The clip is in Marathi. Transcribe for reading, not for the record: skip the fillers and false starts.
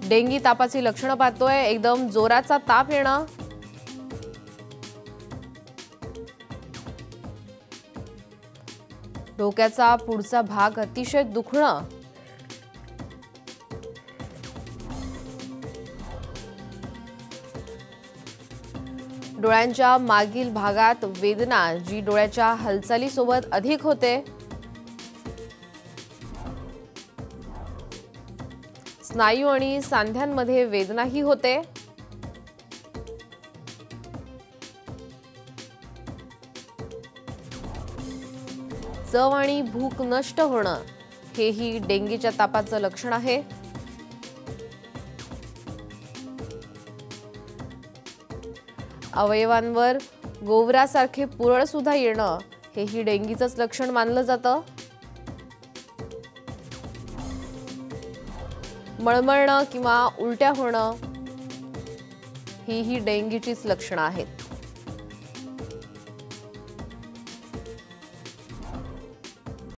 डेंगी तापाची लक्षणं पाहतोय, एकदम जोराचा ताप येणं, डोक्याचा पुढचा भाग अतिशय दुखणं, डोळ्यांच्या मागील भागात वेदना जी डोळ्याच्या हालचालीसोबत अधिक होते, स्नायू आणि सांध्यांमध्ये वेदनाही होते, चव आणि भूक नष्ट होणं हेही डेंगीच्या तापाचं लक्षण आहे। अवयवांवर गोवरासारखे पुरळ सुद्धा येणं हेही डेंगीचंच लक्षण मानलं जातं। मळमळणं किंवा उलट्या होणं ही डेंगीचीच लक्षणं आहेत।